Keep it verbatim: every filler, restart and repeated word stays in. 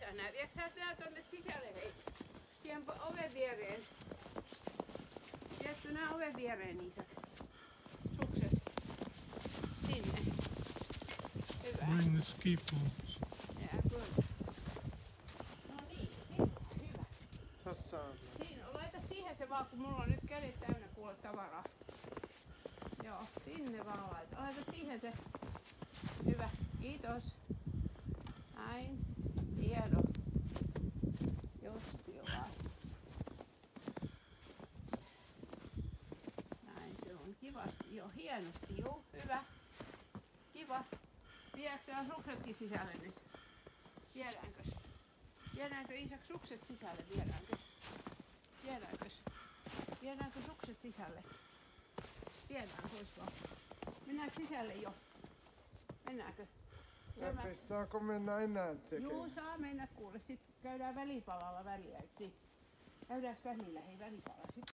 sä näe? Viekö sä nää tonne sisälle, hei? Siihen oven viereen. Viekö nää oven viereen, Iisak? Sukset. Sinne. Hyvä. Bring the ski boots. Yeah, good. No niin, siinä. Hyvä. Tossa on. Siinä, laita siihen se vaan, kun mulla on nyt kädet täynnä kuule tavaraa. Joo, sinne vaan laita. Laita siihen se. Hyvä, kiitos. Näin. Hieno. Justi vaan. Näin se on kivasti. Joo, hienosti. Joo, hyvä. Kiva. Viedäänkö sä suksetkin sisälle nyt? Viedäänkös? Viedäänkö Iisak sukset sisälle? Viedäänkö? Viedäänkös? Viedäänkö sukset sisälle? Viedään pois vaan. Mennäänkö sisälle jo? Mennäänkö? Jättekö, saako mennä enää tekemään? Juu, saa mennä kuule. Sitten käydään välipalalla väliä, eikö niin? Käydäänkö välillä? Hei, välipala. Sitten